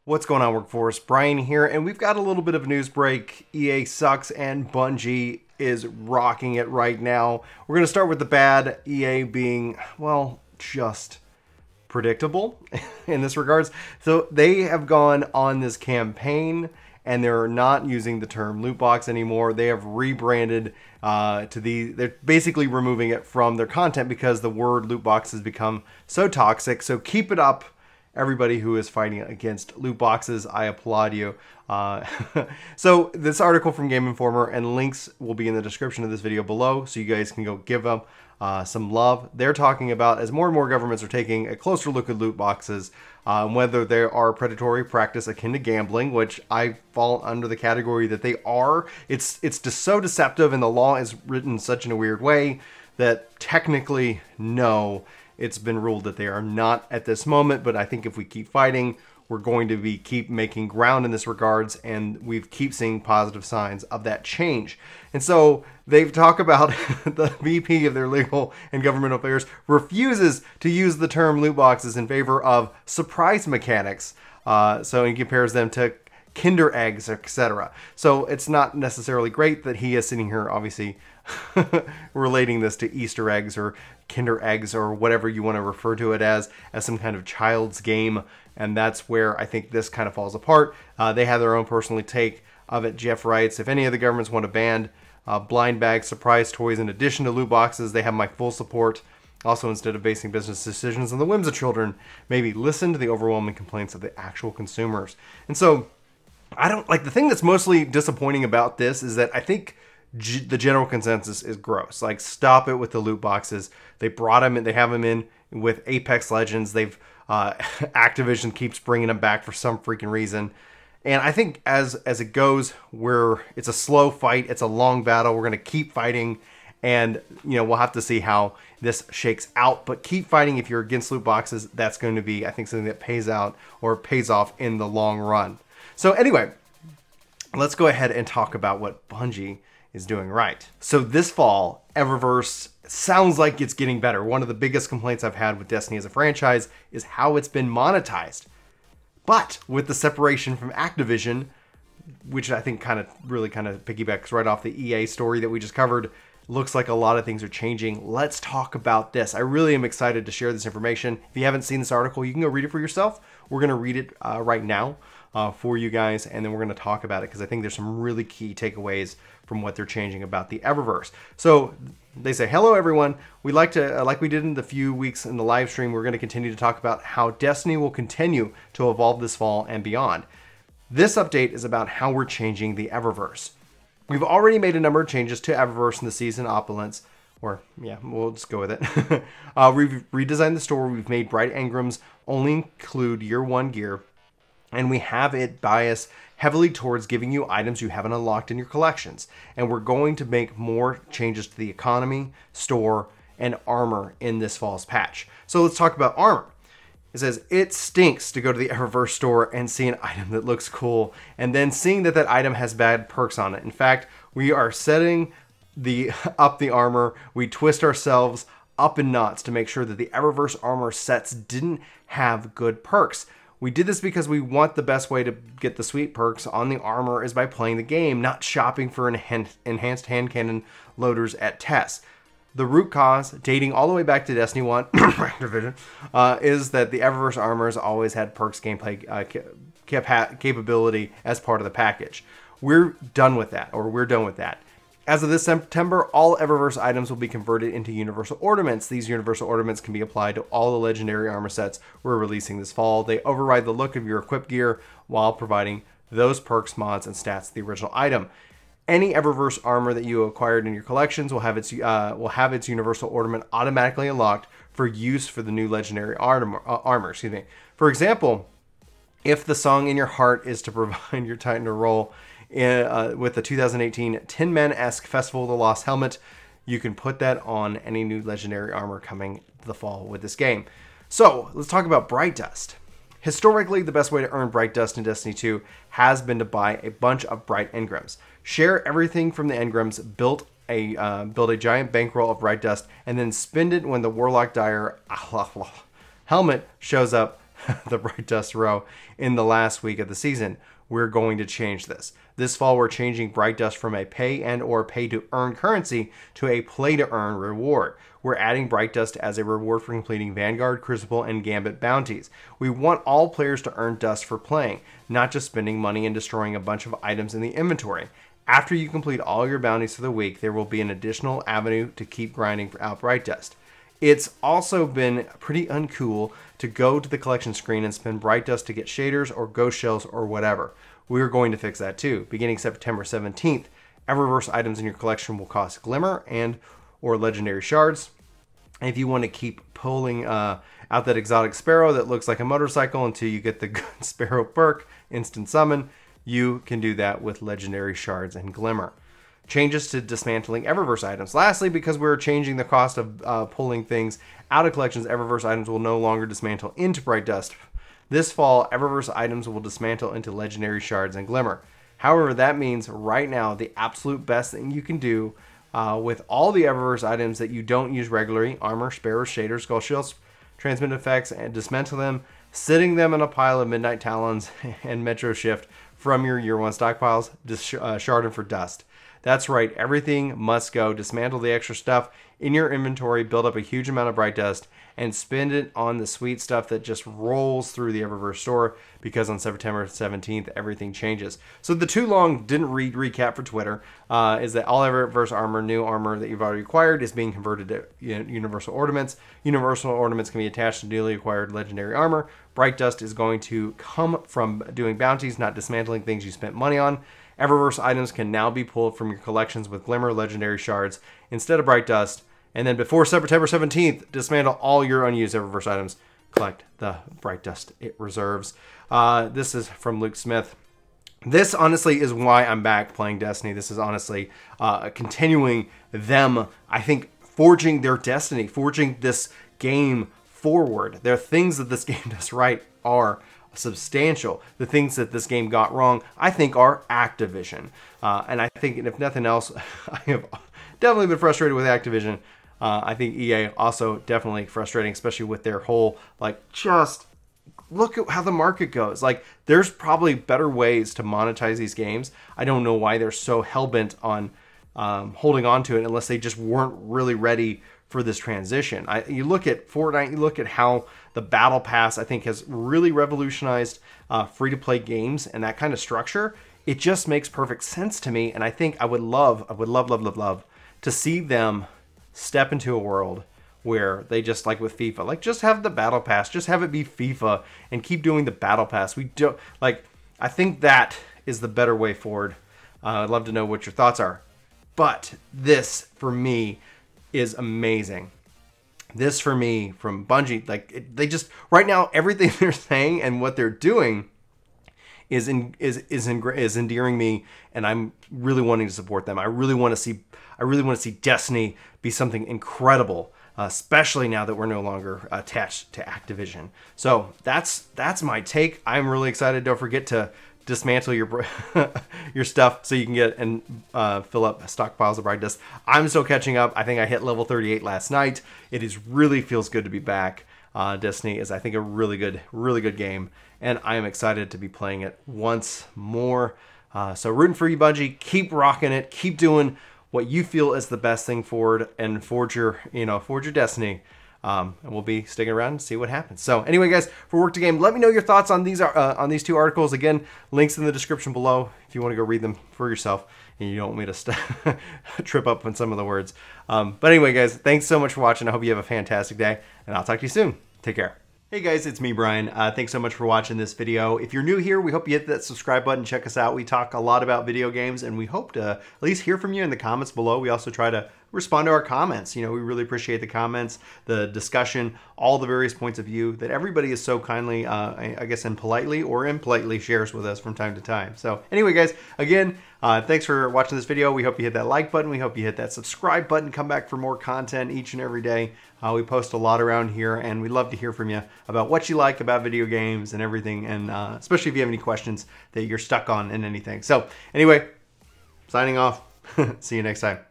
What's going on, Workforce? Brian here, and we've got a little bit of a news break. EA sucks and Bungie is rocking it right now. We're going to start with the bad, EA being, well, just predictable in this regards. So they have gone on this campaign and they're not using the term loot box anymore. They have rebranded they're basically removing it from their content because the word loot box has become so toxic. So keep it up, everybody who is fighting against loot boxes. I applaud you. So this article from Game Informer, and links will be in the description of this video below, so you guys can go give them some love. They're talking about, as more and more governments are taking a closer look at loot boxes, whether they are a predatory practice akin to gambling, which I fall under the category that they are. It's just so deceptive, and the law is written such in a weird way that technically, no, it's been ruled that they are not at this moment. But I think if we keep fighting, we're going to keep making ground in this regards, and we keep seeing positive signs of that change. And so they've talked about the VP of their legal and government affairs refuses to use the term loot boxes in favor of surprise mechanics. So he compares them to Kinder eggs, etc. So it's not necessarily great that he is sitting here, obviously, relating this to Easter eggs or Kinder eggs or whatever you want to refer to it as some kind of child's game. And that's where I think this kind of falls apart. They have their own personal take of it. Jeff writes, if any of the governments want to ban blind bag surprise toys in addition to loot boxes, they have my full support. Also, instead of basing business decisions on the whims of children, maybe listen to the overwhelming complaints of the actual consumers. And so I don't like, the thing that's mostly disappointing about this is that I think the general consensus is gross. Like, stop it with the loot boxes. They brought them in, they have them in with Apex Legends. They've Activision keeps bringing them back for some freaking reason. And I think as it goes, it's a slow fight. It's a long battle. We're going to keep fighting, and we'll have to see how this shakes out. But keep fighting if you're against loot boxes. That's going to be, I think, something that pays out or pays off in the long run. So anyway, let's go ahead and talk about what Bungie is doing right. So this fall, Eververse sounds like it's getting better. One of the biggest complaints I've had with Destiny as a franchise is how it's been monetized. But with the separation from Activision, which I think really piggybacks right off the EA story that we just covered, looks like a lot of things are changing. Let's talk about this. I really am excited to share this information. If you haven't seen this article, you can go read it for yourself. We're going to read it right now for you guys, and then we're going to talk about it because I think there's some really key takeaways from what they're changing about the Eververse. So they say, hello everyone. We'd like to, like we did in the few weeks in the live stream, we're going to continue to talk about how Destiny will continue to evolve this fall and beyond. This update is about how we're changing the Eververse. We've already made a number of changes to Eververse in the season opulence, or yeah, we'll just go with it. We've redesigned the store. We've made bright engrams only include year one gear, and we have it bias heavily towards giving you items you haven't unlocked in your collections. And we're going to make more changes to the economy, store, and armor in this fall's patch. So let's talk about armor. It says, it stinks to go to the Eververse store and see an item that looks cool, and then seeing that that item has bad perks on it. In fact, we are setting up the armor. We twist ourselves up in knots to make sure that the Eververse armor sets didn't have good perks. We did this because we want the best way to get the sweet perks on the armor is by playing the game, not shopping for enhanced hand cannon loaders at tests. The root cause, dating all the way back to Destiny 1, Activision, is that the Eververse armors always had perks gameplay capability as part of the package. We're done with that. As of this September, all Eververse items will be converted into universal ornaments. These universal ornaments can be applied to all the legendary armor sets we're releasing this fall. They override the look of your equipped gear while providing those perks, mods, and stats to the original item. Any Eververse armor that you acquired in your collections will have its universal ornament automatically unlocked for use for the new legendary armor. For example, if the song in your heart is to provide your Titan a role with the 2018 Tin Man-esque Festival of the Lost Helmet, you can put that on any new legendary armor coming the fall with this game. So let's talk about Bright Dust. Historically, the best way to earn Bright Dust in Destiny 2 has been to buy a bunch of Bright Engrams. Share everything from the Engrams, build a giant bankroll of Bright Dust, and then spend it when the Warlock Dire helmet shows up the Bright Dust row in the last week of the season. We're going to change this. This fall, we're changing Bright Dust from a pay and or pay to earn currency to a play to earn reward. We're adding Bright Dust as a reward for completing Vanguard, Crucible, and Gambit bounties. We want all players to earn dust for playing, not just spending money and destroying a bunch of items in the inventory. After you complete all your bounties for the week, there will be an additional avenue to keep grinding out Bright Dust. It's also been pretty uncool to go to the collection screen and spend Bright Dust to get shaders or ghost shells or whatever. We're going to fix that too. Beginning September 17th, Eververse items in your collection will cost Glimmer and or Legendary Shards. And if you want to keep pulling out that exotic sparrow that looks like a motorcycle until you get the good sparrow perk, instant summon, you can do that with Legendary Shards and Glimmer. Changes to dismantling Eververse items. Lastly, because we're changing the cost of pulling things out of collections, Eververse items will no longer dismantle into Bright Dust. This fall, Eververse items will dismantle into Legendary Shards and Glimmer. However, that means right now, the absolute best thing you can do with all the Eververse items that you don't use regularly, armor, sparrows, shaders, skull shields, transmit effects, and dismantle them, sitting them in a pile of Midnight Talons and Metro Shift from your Year 1 stockpiles, shard them for dust. That's right, everything must go. Dismantle the extra stuff in your inventory, build up a huge amount of Bright Dust, and spend it on the sweet stuff that just rolls through the Eververse store, because on September 17th, everything changes. So the too long didn't read recap for Twitter is that all Eververse armor, new armor that you've already acquired, is being converted to Universal Ornaments. Universal Ornaments can be attached to newly acquired Legendary armor. Bright Dust is going to come from doing bounties, not dismantling things you spent money on. Eververse items can now be pulled from your collections with Glimmer Legendary Shards instead of Bright Dust. And then before September 17th, dismantle all your unused Eververse items. Collect the Bright Dust it reserves. This is from Luke Smith. This honestly is why I'm back playing Destiny. This is honestly continuing them, I think, forging their destiny, forging this game forward. There are things that this game does right are substantial. The things that this game got wrong, I think, are Activision. And I think, if nothing else, I have definitely been frustrated with Activision. I think EA also definitely frustrating, especially with their whole, like, just look at how the market goes. Like, there's probably better ways to monetize these games. I don't know why they're so hell-bent on holding on to it unless they just weren't really ready for this transition. You look at Fortnite, you look at how the Battle Pass, I think, has really revolutionized free-to-play games and that kind of structure. It just makes perfect sense to me, and I think I would love to see them step into a world where they just, like with FIFA, like, just have the Battle Pass, just have it be FIFA and keep doing the Battle Pass. We don't, like, I think that is the better way forward. I'd love to know what your thoughts are. But this, for me, is amazing. This, for me, from Bungie, like, they just, right now, everything they're saying and what they're doing is endearing me, and I'm really wanting to support them. I really want to see Destiny be something incredible, especially now that we're no longer attached to Activision. So that's my take. I'm really excited. Don't forget to dismantle your your stuff so you can get and fill up stockpiles of Bright Dust. I'm still catching up. I think I hit level 38 last night. It is really feels good to be back. Destiny is, I think, a really good game, and I am excited to be playing it once more. So rooting for you, Bungie. Keep rocking it. Keep doing what you feel is the best thing forward, and forge your destiny. And we'll be sticking around and see what happens. So anyway, guys, for Work to Game, let me know your thoughts on these two articles. Again, links in the description below if you want to go read them for yourself and you don't want me to trip up on some of the words. But anyway, guys, thanks so much for watching. I hope you have a fantastic day, and I'll talk to you soon. Take care. Hey guys, it's me, Brian. Thanks so much for watching this video. If you're new here, we hope you hit that subscribe button. Check us out. We talk a lot about video games, and we hope to at least hear from you in the comments below. We also try to respond to our comments. You know, we really appreciate the comments, the discussion, all the various points of view that everybody is so kindly, I guess, and politely or impolitely shares with us from time to time. So anyway, guys, again, thanks for watching this video. We hope you hit that like button. We hope you hit that subscribe button. Come back for more content each and every day. We post a lot around here, and we'd love to hear from you about what you like about video games and everything, and especially if you have any questions that you're stuck on in anything. So anyway, signing off. See you next time.